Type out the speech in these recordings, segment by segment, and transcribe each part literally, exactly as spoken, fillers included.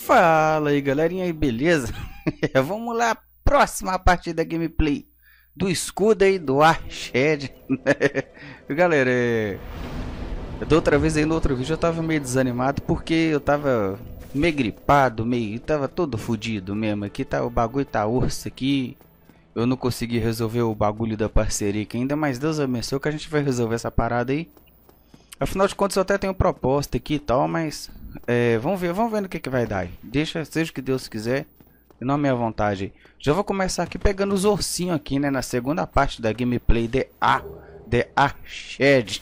Fala aí, galerinha, aí, beleza? Vamos lá, próxima parte da gameplay do escudo aí do Arched. Galera, é... da outra vez aí no outro vídeo eu tava meio desanimado porque eu tava meio gripado, meio... tava todo fodido mesmo. Aqui tá, o bagulho tá urso aqui. Eu não consegui resolver o bagulho da parceria aqui ainda, mas Deus abençoe que a gente vai resolver essa parada aí. Afinal de contas eu até tenho proposta aqui e tal, mas é, vamos ver, vamos ver no que que vai dar aí. Deixa, seja o que Deus quiser, e não a minha vontade. Já vou começar aqui pegando os ursinhos aqui, né, na segunda parte da gameplay de A, de Arched.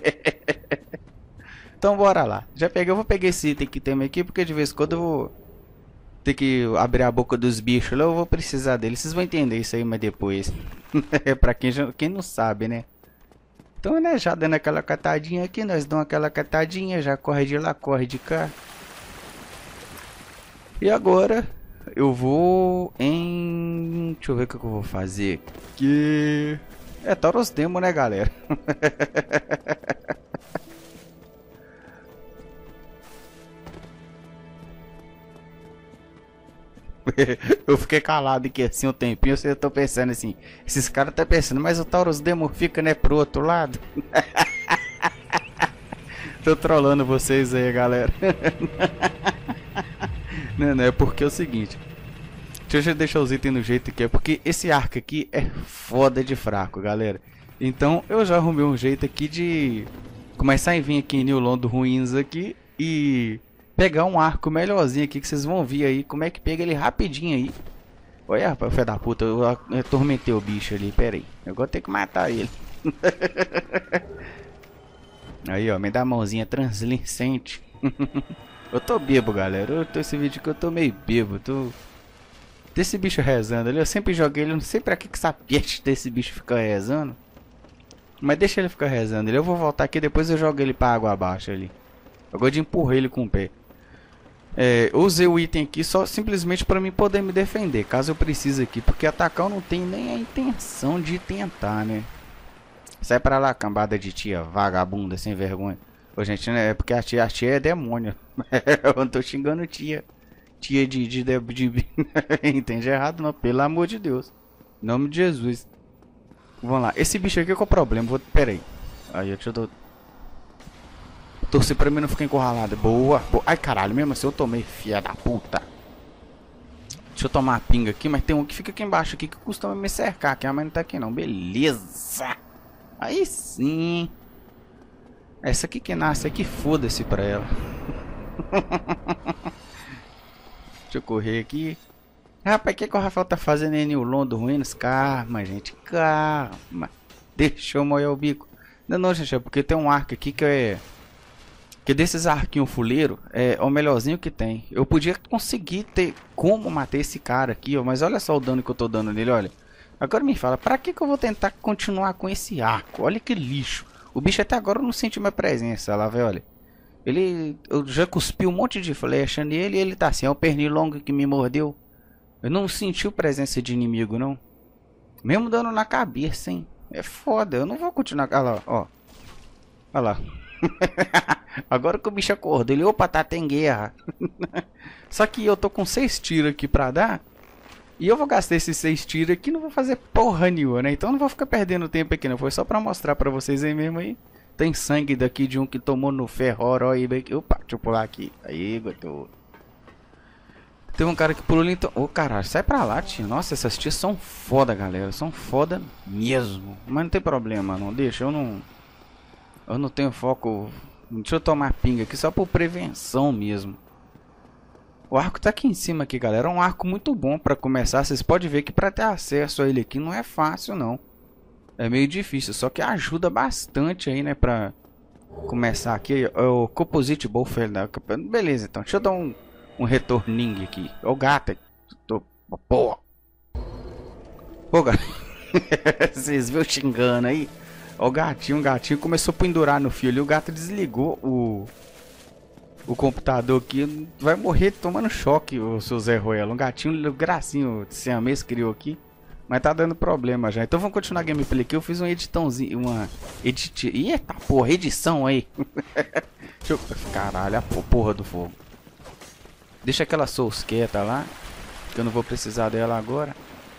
Então bora lá. Já peguei, eu vou pegar esse item que tem aqui, porque de vez em quando eu vou ter que abrir a boca dos bichos lá, eu vou precisar deles. Vocês vão entender isso aí, mas depois. É pra quem, já, quem não sabe, né? Então, né, já dando aquela catadinha aqui, nós damos aquela catadinha, já corre de lá, corre de cá. E agora, eu vou em... deixa eu ver o que eu vou fazer aqui. É, Tauros Demo, né, galera? Eu fiquei calado aqui assim um tempinho, eu tô pensando assim, esses caras tá pensando, mas o Tauros Demo fica, né, pro outro lado. Tô trolando vocês aí, galera. Não, não, é porque é o seguinte, deixa eu deixar os itens no jeito que é, porque esse arco aqui é foda de fraco, galera. Então eu já arrumei um jeito aqui de começar a vir aqui em New Londo Ruins aqui e pegar um arco melhorzinho aqui, que vocês vão ver aí como é que pega ele rapidinho aí. Olha, rapaz, filho da puta, eu atormentei o bicho ali, pera aí. Agora tem que matar ele. Aí, ó, me dá a mãozinha translucente. Eu tô bebo, galera. Eu tô esse vídeo que eu tô meio bebo. Tô... desse bicho rezando ali, eu sempre joguei ele, não sei pra que que essa peste desse bicho fica rezando. Mas deixa ele ficar rezando ali. Eu vou voltar aqui, depois eu jogo ele pra água abaixo ali. Eu gosto de empurrar ele com o pé. É, eu usei o item aqui só simplesmente para mim poder me defender, caso eu precise aqui, porque atacar eu não tenho nem a intenção de tentar, né? Sai pra lá, cambada de tia vagabunda, sem vergonha. Ô, gente, né? É porque a tia, a tia é demônio. Eu não tô xingando tia. Tia de... de, de, de... entende errado não, pelo amor de Deus. Em nome de Jesus. Vamos lá, esse bicho aqui qual é o problema? Vou... pera aí. Aí, deixa eu... torcer pra mim não ficar encurralado. Boa, boa. Ai, caralho, mesmo assim eu tomei, filha da puta. Deixa eu tomar a pinga aqui, mas tem um que fica aqui embaixo aqui que costuma me cercar, que a mãe não tá aqui não. Beleza. Aí sim. Essa aqui que nasce aqui, foda-se pra ela. Deixa eu correr aqui. Rapaz, o que, que o Rafael tá fazendo aí no Londo Ruínas? Calma, gente, calma. Deixa eu molhar o bico. Não, não, gente, é porque tem um arco aqui que é... que desses arquinhos fuleiro é o melhorzinho que tem. Eu podia conseguir ter como matar esse cara aqui, ó, mas olha só o dano que eu tô dando nele, olha. Agora me fala, pra que que eu vou tentar continuar com esse arco? Olha que lixo. O bicho até agora não sentiu minha presença, lá, velho, olha. Ele, eu já cuspi um monte de flecha nele e ele tá assim, é o pernilongo que me mordeu. Eu não sentiu presença de inimigo, não. Mesmo dando na cabeça, hein. É foda, eu não vou continuar. Olha lá, ó. Olha lá. Agora que o bicho acordou, ele, opa, tá, tem guerra. Só que eu tô com seis tiros aqui pra dar. E eu vou gastar esses seis tiros aqui, não vou fazer porra nenhuma, né? Então não vou ficar perdendo tempo aqui, não. Foi só pra mostrar pra vocês aí mesmo aí. Tem sangue daqui de um que tomou no ferror, ó, aí, opa, deixa eu pular aqui. Aí, gostou. Tem um cara que pulou ali, então... ô, caralho, sai pra lá, tio. Nossa, essas tias são foda, galera. São foda mesmo. Mas não tem problema, não. Deixa, eu não... eu não tenho foco... deixa eu tomar pinga aqui só por prevenção mesmo. O arco tá aqui em cima aqui, galera. É um arco muito bom pra começar. Vocês podem ver que pra ter acesso a ele aqui não é fácil, não. É meio difícil. Só que ajuda bastante aí, né? Pra começar aqui. É o Composite Buffer. Beleza, então. Deixa eu dar um, um retorninho aqui. Ô, gato. Tô... porra. Ô, gato. Vocês viram xingando aí? O gatinho, o gatinho começou a pendurar no fio ali. O gato desligou o, o computador aqui. Vai morrer tomando choque, o seu Zé Ruelo. Um gatinho, gracinho, siamês criou aqui. Mas tá dando problema já. Então vamos continuar a gameplay aqui. Eu fiz um editãozinho, uma edit... eita porra, edição aí. Deixa eu... caralho, a porra do fogo. Deixa aquela Souls quieta lá, que eu não vou precisar dela agora.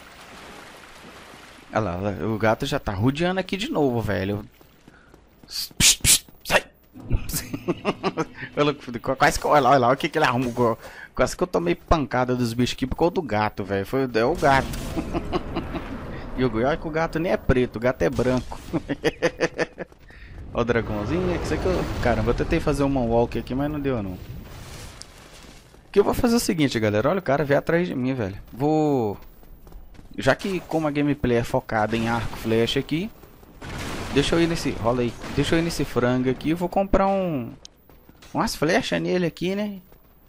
Olha lá, olha lá, o gato já tá rodeando aqui de novo, velho. Psh, psh, sai! Quase que, olha lá, olha lá, o que que ele arrumou. Quase que eu tomei pancada dos bichos aqui por causa do gato, velho. Foi é o gato. E olha que o gato nem é preto, o gato é branco. Olha o dragãozinho. Isso aqui eu... Caramba, eu tentei fazer um moonwalk aqui, mas não deu não. Que eu vou fazer o seguinte, galera. Olha, o cara veio atrás de mim, velho. Vou... Já que como a gameplay é focada em arco flecha aqui, deixa eu ir nesse... Rola aí. Deixa eu ir nesse frango aqui. Eu vou comprar um... Umas flechas nele aqui, né?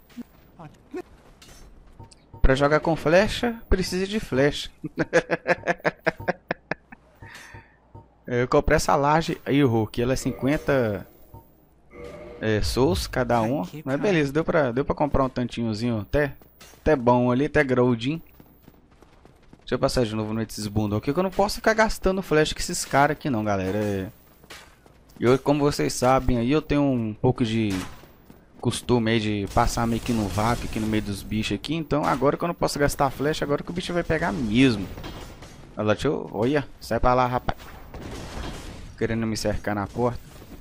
Pra jogar com flecha, precisa de flecha. Eu comprei essa laje aí, o Hulk. Ela é cinquenta é, souls cada um. Mas beleza, deu pra, deu pra comprar um tantinhozinho até, até bom ali, até graudinho. Deixa eu passar de novo nesses bundles aqui, que eu não posso ficar gastando flecha com esses caras aqui não, galera. É... Eu, como vocês sabem, aí eu tenho um pouco de costume aí de passar meio que no vácuo aqui no meio dos bichos aqui. Então agora que eu não posso gastar flecha, agora que o bicho vai pegar mesmo. Olha lá, deixa eu... Olha, sai pra lá, rapaz. Querendo me cercar na porta.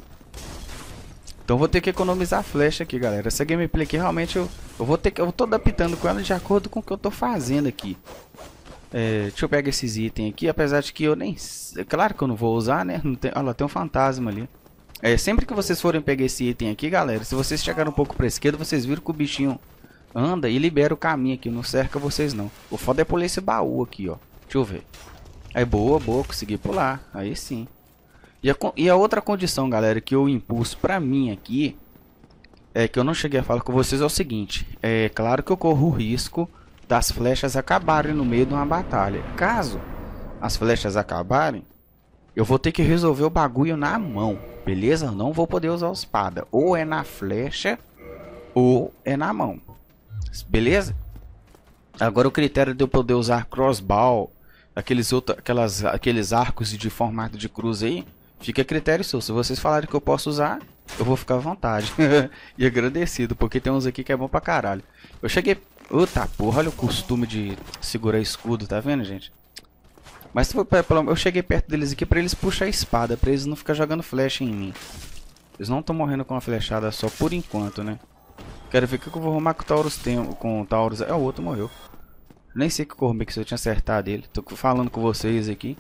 Então vou ter que economizar flecha aqui, galera. Essa gameplay aqui realmente eu, eu vou ter que... Eu tô adaptando com ela de acordo com o que eu tô fazendo aqui. É, deixa eu pegar esses itens aqui, apesar de que eu nem... É claro que eu não vou usar, né? Não tem, olha lá, tem um fantasma ali. É, sempre que vocês forem pegar esse item aqui, galera, se vocês chegarem um pouco pra esquerda, vocês viram que o bichinho anda e libera o caminho aqui, não cerca vocês não. O foda é pular esse baú aqui, ó. Deixa eu ver. Aí, boa, boa, consegui pular. Aí sim. E a, e a outra condição, galera, que eu impulso pra mim aqui, é que eu não cheguei a falar com vocês, é o seguinte. É claro que eu corro o risco das flechas acabarem no meio de uma batalha. Caso as flechas acabarem, eu vou ter que resolver o bagulho na mão, beleza? Eu não vou poder usar a espada. Ou é na flecha, ou é na mão. Beleza? Agora o critério de eu poder usar crossbow, aqueles, outro, aquelas, aqueles arcos de formato de cruz aí, fica a critério seu. Se vocês falarem que eu posso usar, eu vou ficar à vontade. E agradecido, porque tem uns aqui que é bom pra caralho. Eu cheguei... Eita porra, olha o costume de segurar escudo, tá vendo, gente? Mas se for, eu cheguei perto deles aqui pra eles puxar a espada, pra eles não ficar jogando flecha em mim. Eles não estão morrendo com uma flechada só por enquanto, né? Quero ver o que eu vou arrumar com o Taurus tem, com o Taurus. É, o outro morreu. Nem sei que corromper que se eu tinha acertado ele. Tô falando com vocês aqui.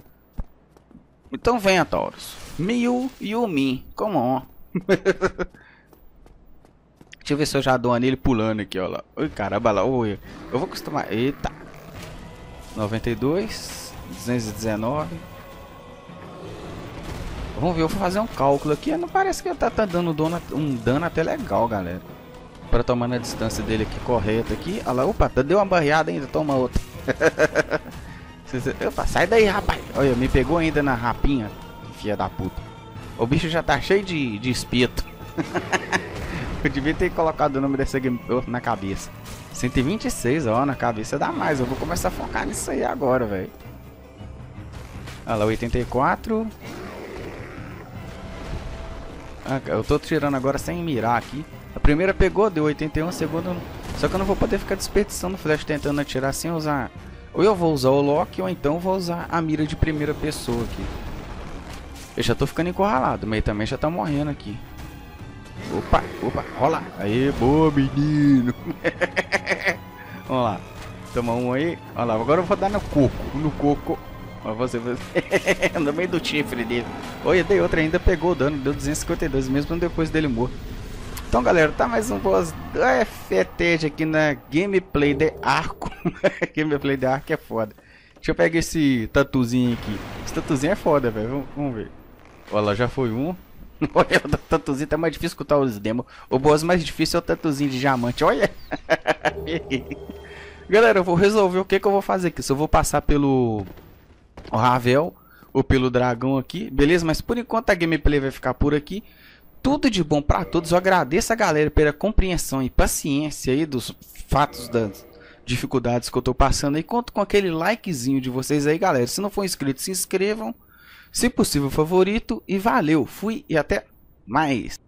Então venha, Taurus. Miu Yumi, come on. Deixa eu ver se eu já dou nele pulando aqui, ó lá. Ui, caramba, lá. Ui. Eu vou acostumar. Eita. noventa e dois. duzentos e dezenove. Vamos ver, eu vou fazer um cálculo aqui. Não parece que tá, tá dando dano, um dano até legal, galera. Para tomar a distância dele aqui correta aqui. Olha lá, opa, deu uma barreada ainda, toma outra. Opa, sai daí, rapaz. Olha, me pegou ainda na rapinha, filha da puta. O bicho já tá cheio de, de espeto. Eu devia ter colocado o nome dessa game na cabeça. cento e vinte e seis, ó, na cabeça dá mais. Eu vou começar a focar nisso aí agora, velho. Olha lá, oitenta e quatro. Ah, eu tô tirando agora sem mirar aqui. A primeira pegou, deu oitenta e um, a segunda... Só que eu não vou poder ficar desperdiçando flash tentando atirar sem usar... Ou eu vou usar o lock, ou então vou usar a mira de primeira pessoa aqui. Eu já tô ficando encurralado, mas também já tá morrendo aqui. Opa, opa, rola. Aí, boa, menino. Vamos lá. Toma um aí. Olha lá, agora eu vou dar no coco. No coco. Olha você, você. No meio do chifre dele. Olha, dei outra ainda, pegou o dano. Deu duzentos e cinquenta e dois, mesmo depois dele morto. Então, galera, tá mais um boss da F T G aqui na gameplay de arco. Gameplay de arco é foda. Deixa eu pegar esse tatuzinho aqui. Esse tatuzinho é foda, velho. Vamos, vamos ver. Olha lá, já foi um. Olha, o tatuzinho tá mais difícil que o Taurus Demo. O boss mais difícil é o tatuzinho de diamante. Olha. Galera, eu vou resolver o que que eu vou fazer aqui. Se eu vou passar pelo o Ravel ou pelo dragão aqui. Beleza? Mas por enquanto a gameplay vai ficar por aqui. Tudo de bom pra todos. Eu agradeço a galera pela compreensão e paciência aí dos fatos, das dificuldades que eu tô passando aí. Conto com aquele likezinho de vocês aí, galera. Se não for inscrito, se inscrevam. Se possível, favorito. E valeu. Fui e até mais.